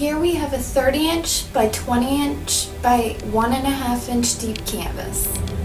Here we have a 30 inch by 20 inch by 1.5 inch deep canvas.